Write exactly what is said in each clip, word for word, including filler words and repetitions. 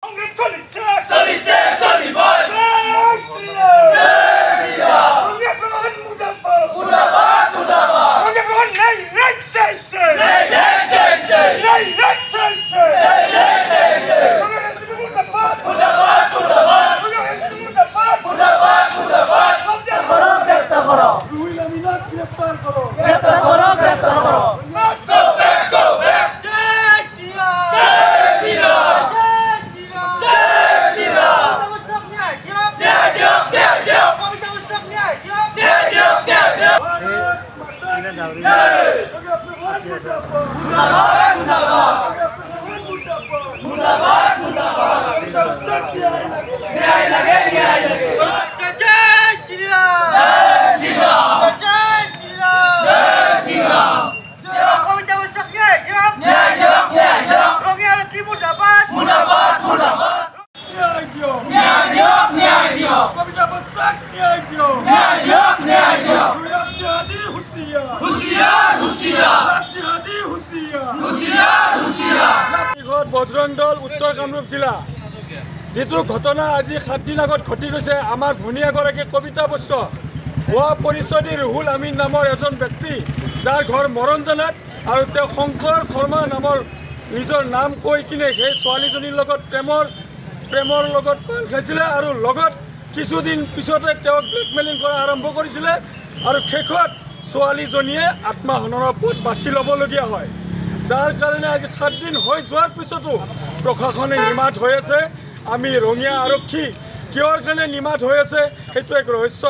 বজৰং দল উত্তৰ কামৰূপ জিলা যেটো ঘটনা আজি সাত দিন আগত ঘটি গৈছে আমাৰ ভনীয়াগৰাকী কবিতা বৈশ্য হোৱা পৰিচয়ী ৰুহুল আমিন নামৰ এজন ব্যক্তি যাৰ ঘৰ মৰণজনাত আৰু তেওঁ শংকৰ শৰ্মা নামৰ নিজৰ নাম কৈ কিনে সেই ছোৱালীজনীৰ লগত প্ৰেমৰ প্ৰেমৰ লগত পাল খাইছিলে আৰু লগত কিছুদিন পিছতে তেওঁক ব্লেকমেইলিং কৰা আৰম্ভ কৰিছিলে আৰু শেষত ছোৱালীজনীয়ে আত্মহননৰ পথ বাছি ল'বলগীয়া হয় যাৰ কাৰণে আজি সাত দিন হৈ যোৱাৰ পিছতো প্ৰশাসনে নিমাত হৈ আছে আমি ৰঙিয়া আৰক্ষী কিহৰ কাৰণে নিমাত হৈ আছে সেইটো এক ৰহস্য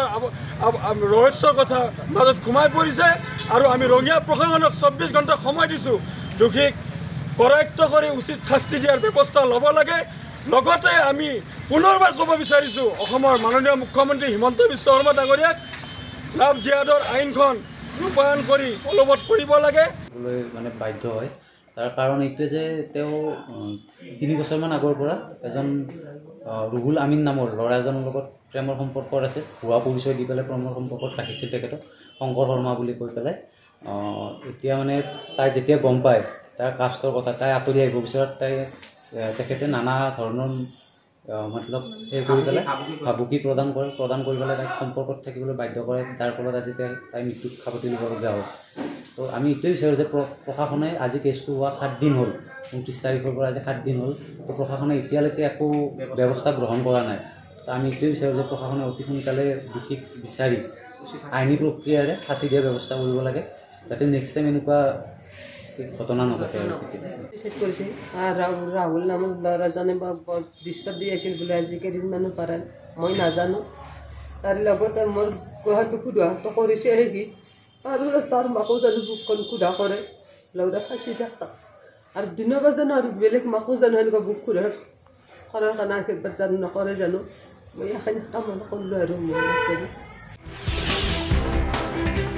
ৰহস্যৰ কথা মাজত ঘুমাই পৰিছে আৰু আমি ৰঙিয়া প্ৰশাসনক চৌব্বিছ ঘণ্টা সময় দিছোঁ দোষীক কৰায়ত্ব কৰি উচিত শাস্তি দিয়াৰ ব্যৱস্থা ল'ব লাগে লগতে আমি পুনৰবাৰ ক'ব বিচাৰিছোঁ অসমৰ মাননীয় মুখ্যমন্ত্ৰী হিমন্ত বিশ্ব শৰ্মা ডাঙৰীয়াক লাভ জিহাদৰ আইনখন ৰূপায়ণ কৰি বলবৎ কৰিব লাগে মানে বাধ্য হয় তাৰ কাৰণ এইটোৱে যে তেওঁ তিনি বছৰমান আগৰ পৰা এজন ৰুহুল আমিন নামৰ ল'ৰা এজনৰ লগত প্ৰেমৰ সম্পৰ্কত আছে ভুৱা পৰিচয় দি পেলাই প্ৰেমৰ সম্পৰ্কত ৰাখিছিল তেখেতক শংকৰ শৰ্মা বুলি কৈ পেলাই এতিয়া মানে তাই যেতিয়া গম পায় তাৰ কাষ্টৰ কথা তাই আঁতৰি আহিব বিচৰাত তাই তেখেতে নানা ধৰণৰ মতলব সেই কৰি পেলাই ভাবুকি প্ৰদান কৰে প্ৰদান কৰি পেলাই তাইক সম্পৰ্কত থাকিবলৈ বাধ্য কৰে যাৰ ফলত আজি তাই মৃত্যুক খাবতি দিবলগীয়া হয় তো আমি এইটোৱে বিচাৰোঁ যে প্ৰশাসনে আজি কেছটো হোৱা সাত দিন হ'ল ঊনত্ৰিছ তাৰিখৰ পৰা আজি সাত দিন হ'ল তো প্ৰশাসনে এতিয়ালৈকে একো ব্যৱস্থা গ্ৰহণ কৰা নাই তো আমি এইটোৱে বিচাৰোঁ যে প্ৰশাসনে অতি সোনকালে দোষীক বিচাৰি আইনী প্ৰক্ৰিয়াৰে ফাঁচি দিয়াৰ ব্যৱস্থা কৰিব লাগে যাতে নেক্সট টাইম এনেকুৱা ঘটনা নঘটে আৰু ৰাহুল নামৰ ল'ৰাজনে ডিষ্টাৰ্ব দি আছিল বোলে আজি কেইদিনমানৰ পৰা মই নাজানো তাৰ লগতে মোৰ গুৱাহাটী সোধাটো কৰিছে সি আৰু তাৰ মাকো জানো বুকখন সোধা কৰে ল'ৰা ফাঁচি থাকতা আৰু দিনৰ পৰা জানো আৰু বেলেগ মাকো জানো সেনেকুৱা বুক সোধা কৰাৰ কাৰণে আশীৰ্বাদ জানো নকৰে জানো মই এখানি কামনা কৰিলোঁ আৰু মই